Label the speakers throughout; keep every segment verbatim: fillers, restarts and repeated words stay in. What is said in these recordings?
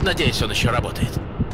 Speaker 1: Надеюсь, он еще работает.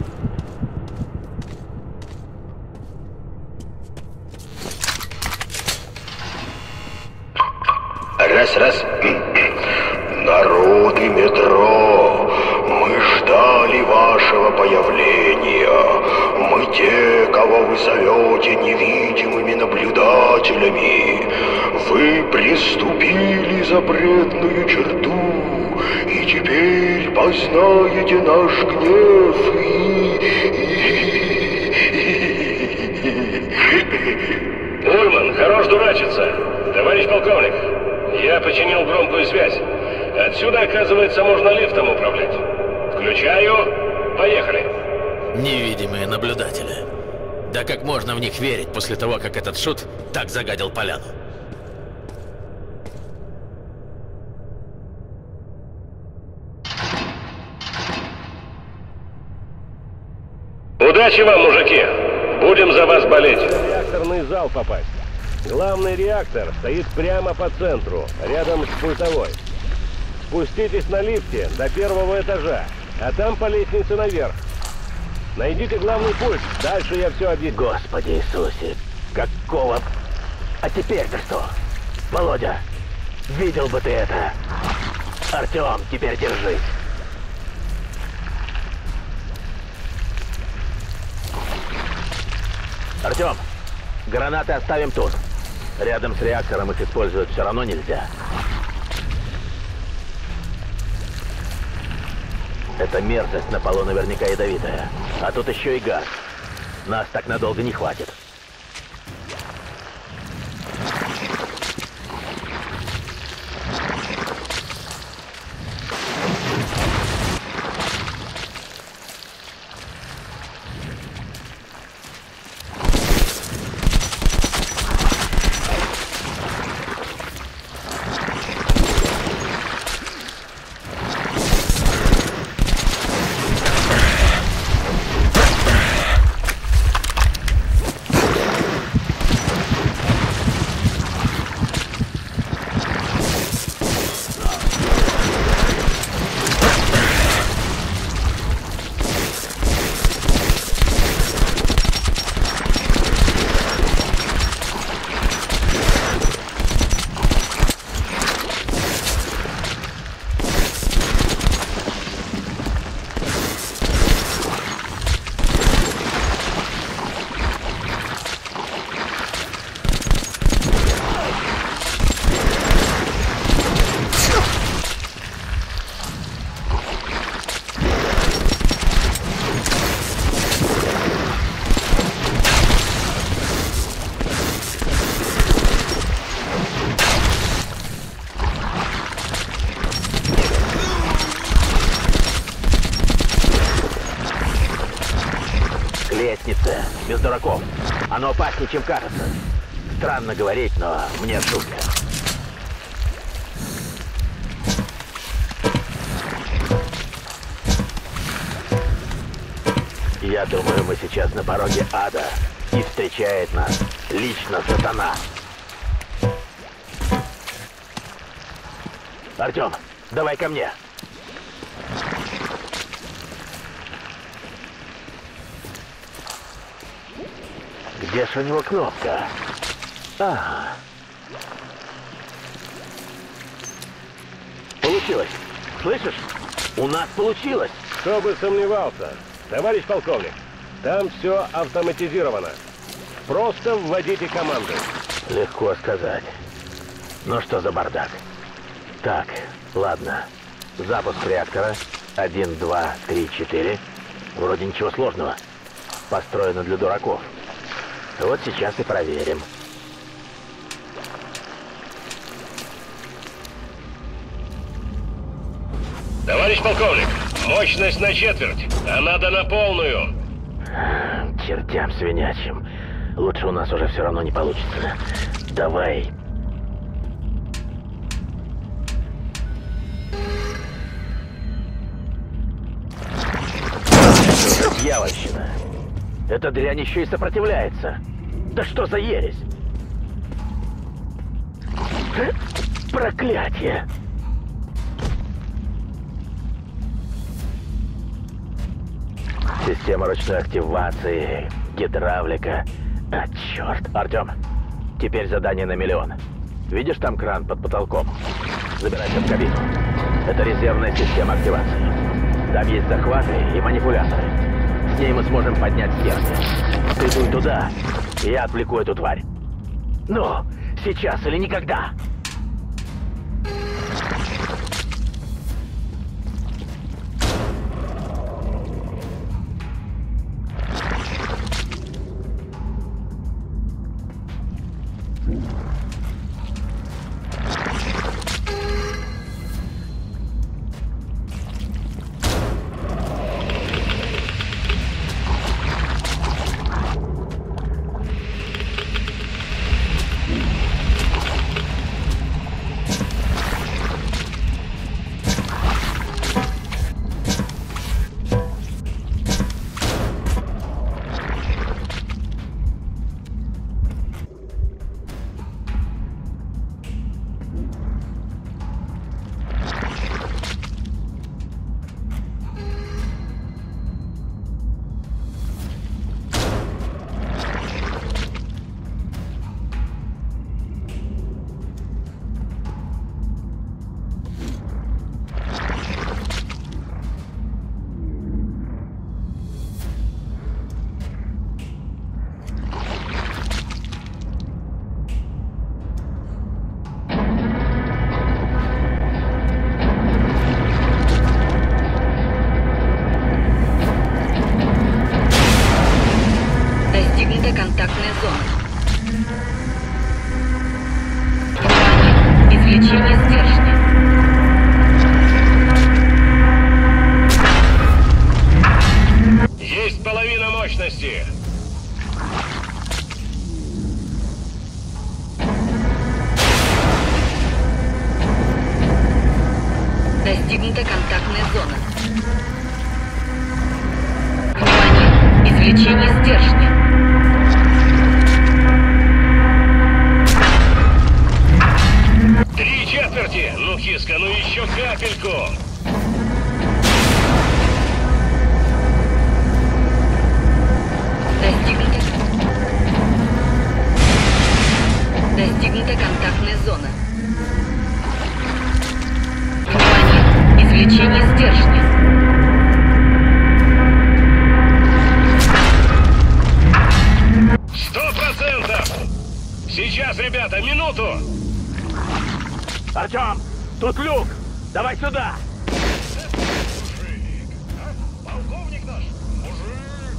Speaker 2: Раз, раз. Народы метро, мы ждали вашего появления. Мы те, кого вы зовете невидимыми наблюдателями. Вы приступили запретную черту, и теперь познаете наш гнев и...
Speaker 3: Ульман, хорош дурачиться. Товарищ полковник, я починил громкую связь. Отсюда, оказывается, можно лифтом управлять. Включаю. Поехали.
Speaker 1: Невидимые наблюдатели. Да как можно в них верить после того, как этот шут так загадил поляну?
Speaker 3: Удачи вам, мужики. Будем за вас болеть. В реакторный зал попасть. Главный реактор стоит прямо по центру, рядом с пультовой. Спуститесь на лифте до первого этажа, а там по лестнице наверх. Найдите главный пульт, дальше я все объясню.
Speaker 4: Господи Иисусе, какого... А теперь-то что? Володя, видел бы ты это. Артем, теперь держись. Артем, гранаты оставим тут. Рядом с реактором их использовать все равно нельзя. Эта мерзость на полу наверняка ядовитая. А тут еще и газ. Нас так надолго не хватит. Без дураков. Оно опаснее, чем кажется. Странно говорить, но мне жутко. Я думаю, мы сейчас на пороге ада. И встречает нас лично сатана. Артем, давай ко мне. Где же у него кнопка? Ага. Получилось. Слышишь? У нас получилось.
Speaker 3: Кто бы сомневался. Товарищ полковник, там все автоматизировано. Просто вводите команды.
Speaker 4: Легко сказать. Ну что за бардак? Так, ладно. Запуск реактора. Один, два, три, четыре. Вроде ничего сложного. Построено для дураков. Вот сейчас и проверим.
Speaker 3: Товарищ полковник, мощность на четверть, а надо на полную.
Speaker 4: Чертям свинячим. Лучше у нас уже все равно не получится. Давай. Дьявольщина. Эта дрянь еще и сопротивляется. Да что за ересь? Проклятие! Система ручной активации, гидравлика. А, черт. Артем, теперь задание на миллион. Видишь там кран под потолком? Забирайся в кабину. Это резервная система активации. Там есть захваты и манипуляторы. С ней мы сможем поднять стержни. Ты дуй туда, и я отвлеку эту тварь. Ну, сейчас или никогда.
Speaker 5: Контактная зона. Извлечение стержня.
Speaker 3: Есть половина мощности.
Speaker 5: Достигнута контактная зона. Внимание! Извлечение стержня.
Speaker 3: Три четверти! Ну, киска, ну еще капельку!
Speaker 5: Достигнута... Достигнута контактная зона. Внимание! Извлечение стержня.
Speaker 3: Сто процентов! Сейчас, ребята, минуту!
Speaker 4: Артем, тут люк! Давай сюда!
Speaker 3: Мужик, а? Полковник наш, мужик!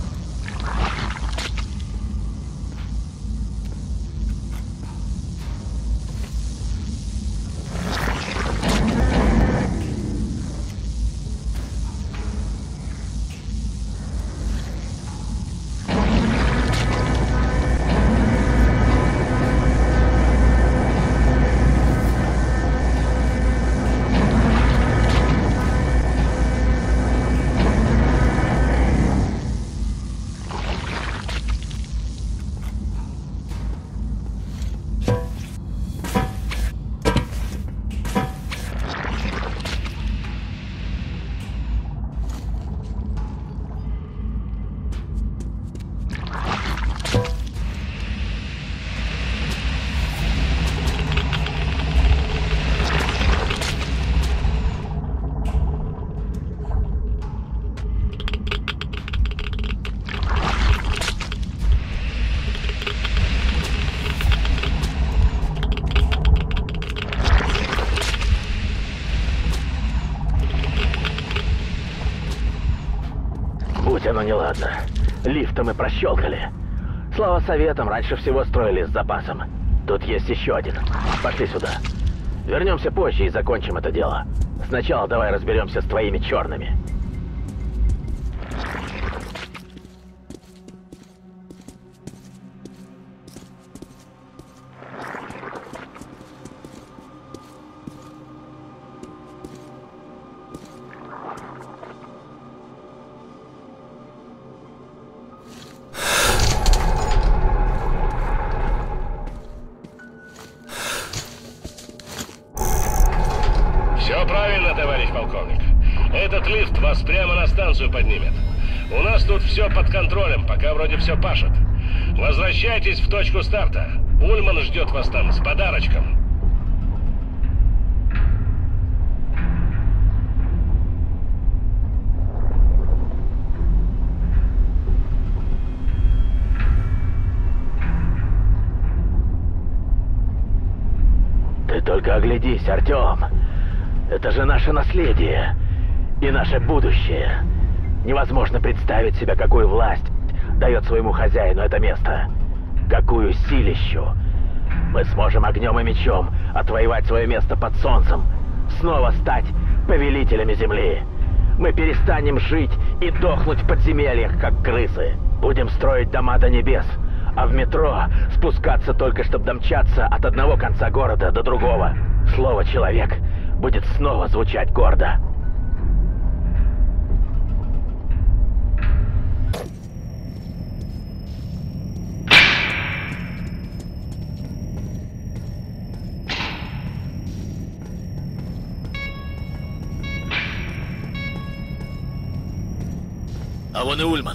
Speaker 4: Будь оно неладно. Лифта мы прощелкали. Слава советам, раньше всего строили с запасом. Тут есть еще один. Пошли сюда. Вернемся позже и закончим это дело. Сначала давай разберемся с твоими черными.
Speaker 3: Все правильно, товарищ полковник. Этот лифт вас прямо на станцию поднимет. У нас тут все под контролем, пока вроде все пашет. Возвращайтесь в точку старта. Ульман ждет вас там с подарочком.
Speaker 4: Ты только оглядись, Артем. Это же наше наследие и наше будущее. Невозможно представить себе, какую власть дает своему хозяину это место. Какую силищу. Мы сможем огнем и мечом отвоевать свое место под солнцем. Снова стать повелителями земли. Мы перестанем жить и дохнуть в подземельях, как крысы. Будем строить дома до небес. А в метро спускаться только, чтобы домчаться от одного конца города до другого. Слово «человек» будет снова звучать гордо.
Speaker 1: А вон и Ульман.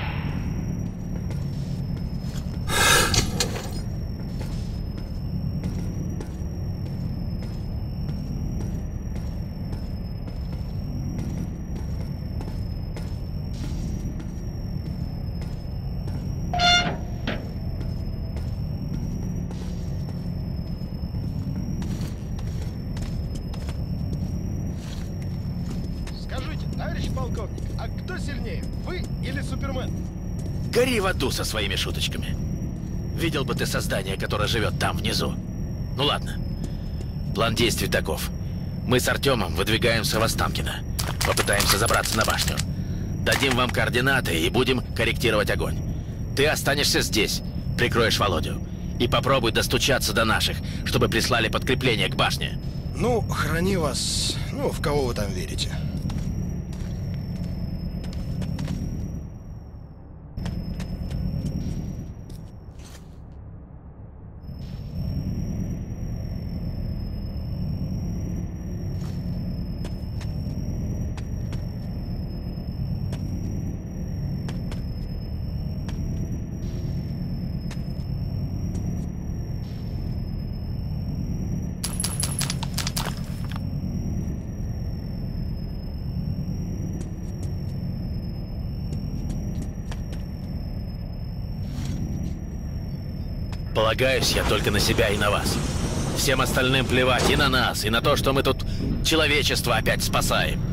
Speaker 6: Скажите, товарищ полковник, а кто сильнее, вы или Супермен?
Speaker 1: Гори в аду со своими шуточками. Видел бы ты создание, которое живет там, внизу. Ну ладно. План действий таков. Мы с Артемом выдвигаемся в Останкино. Попытаемся забраться на башню. Дадим вам координаты и будем корректировать огонь. Ты останешься здесь, прикроешь Володю. И попробуй достучаться до наших, чтобы прислали подкрепление к башне.
Speaker 6: Ну, храни вас, ну, в кого вы там верите.
Speaker 1: Полагаюсь я только на себя и на вас. Всем остальным плевать и на нас, и на то, что мы тут человечество опять спасаем.